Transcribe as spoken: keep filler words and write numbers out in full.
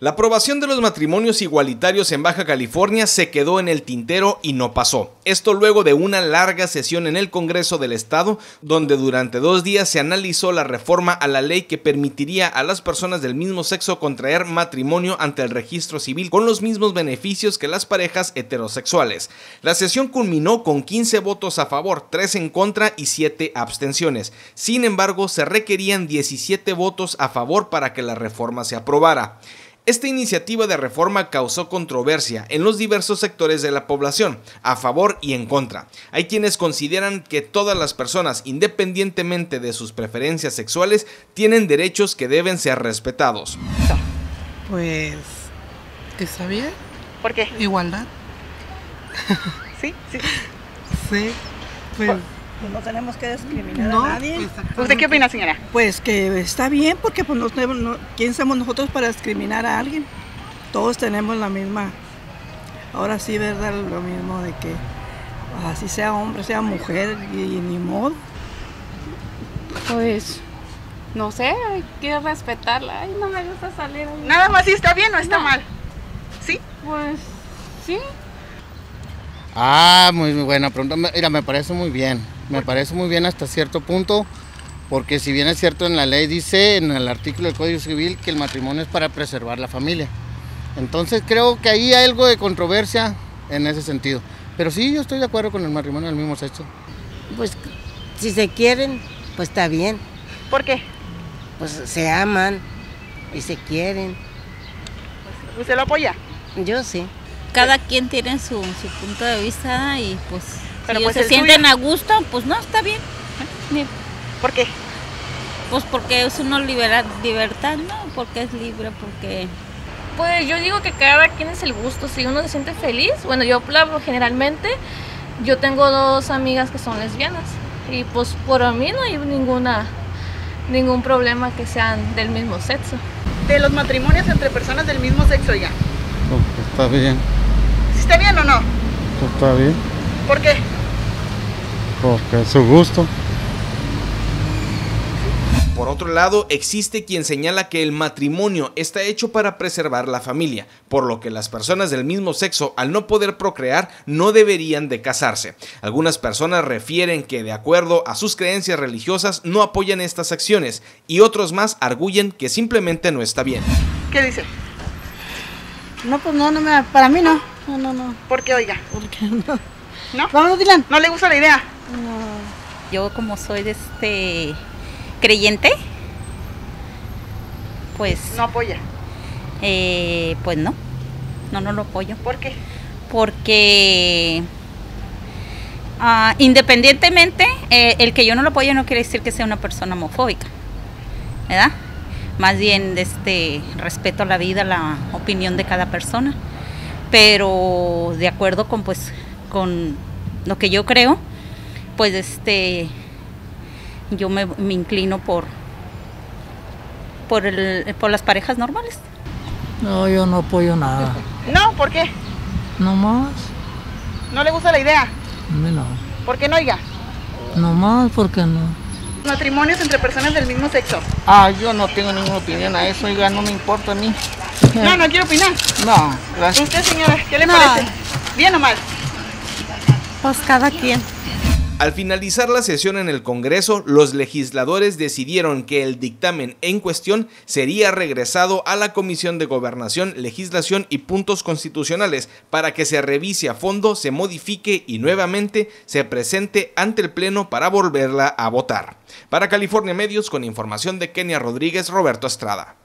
La aprobación de los matrimonios igualitarios en Baja California se quedó en el tintero y no pasó. Esto luego de una larga sesión en el Congreso del Estado, donde durante dos días se analizó la reforma a la ley que permitiría a las personas del mismo sexo contraer matrimonio ante el registro civil con los mismos beneficios que las parejas heterosexuales. La sesión culminó con quince votos a favor, tres en contra y siete abstenciones. Sin embargo, se requerían diecisiete votos a favor para que la reforma se aprobara. Esta iniciativa de reforma causó controversia en los diversos sectores de la población, a favor y en contra. Hay quienes consideran que todas las personas, independientemente de sus preferencias sexuales, tienen derechos que deben ser respetados. Pues, ¿está bien? ¿Por qué? Igualdad. ¿Sí? Sí. Sí, pues... Pues no tenemos que discriminar no, a nadie. ¿Usted qué opina, señora? Pues que está bien, porque pues no, no, ¿quién somos nosotros para discriminar a alguien? Todos tenemos la misma, ahora sí, ¿verdad? Lo mismo de que así sea hombre, sea mujer, y, y ni modo. Pues, no sé, hay que respetarla. Ay, no me gusta salir ahí. Nada más si está bien o está No. mal. ¿Sí? Pues, sí. Ah, muy buena pregunta. Mira, me parece muy bien. Me parece muy bien hasta cierto punto, porque si bien es cierto en la ley dice, en el artículo del Código Civil, que el matrimonio es para preservar la familia. Entonces creo que ahí hay algo de controversia en ese sentido. Pero sí, yo estoy de acuerdo con el matrimonio del mismo sexo. Pues si se quieren, pues está bien. ¿Por qué? Pues se aman y se quieren. ¿Usted lo apoya? Yo sí. Cada quien tiene su, su punto de vista y pues Pero si pues ellos el se sienten suyo. a gusto, pues no, está bien. Ni- ¿Por qué? Pues porque es una libera- libertad, ¿no? Porque es libre, porque... Pues yo digo que cada quien es el gusto. Si uno se siente feliz, bueno, yo hablo generalmente, yo tengo dos amigas que son lesbianas y pues por mí no hay ninguna ningún problema que sean del mismo sexo. De los matrimonios entre personas del mismo sexo ya. Pues está bien, ¿Sí está bien o no? pues está bien, ¿Por qué? porque es su gusto. Por otro lado, existe quien señala que el matrimonio está hecho para preservar la familia, por lo que las personas del mismo sexo, al no poder procrear, no deberían de casarse. Algunas personas refieren que, de acuerdo a sus creencias religiosas, no apoyan estas acciones, y otros más arguyen que simplemente no está bien. ¿Qué dice? No, pues no, no me, para mí no. No, no, no. ¿Por qué, oiga? ¿Por qué no? ¿No? Vamos, Dylan. ¿No le gusta la idea? Yo como soy de este creyente, pues, No apoya. eh, pues no, no, no lo apoyo. ¿Por qué? Porque ah, independientemente, eh, el que yo no lo apoyo no quiere decir que sea una persona homofóbica, ¿verdad? Más bien este respeto a la vida, la opinión de cada persona, pero de acuerdo con pues con lo que yo creo, pues este yo me, me inclino por por el por las parejas normales. No, yo no apoyo nada. No, ¿por qué? No más, ¿No le gusta la idea? a mí no. ¿Por qué no, oiga? No más, porque no. Matrimonios entre personas del mismo sexo. Ah, yo no tengo ninguna opinión a eso, oiga, no me importa a mí. No, no quiero opinar. No, gracias. ¿Usted, señora, qué le No. parece? ¿Bien o mal? Pues cada quien. Al finalizar la sesión en el Congreso, los legisladores decidieron que el dictamen en cuestión sería regresado a la Comisión de Gobernación, Legislación y Puntos Constitucionales para que se revise a fondo, se modifique y nuevamente se presente ante el Pleno para volverla a votar. Para California Medios, con información de Kenia Rodríguez, Roberto Estrada.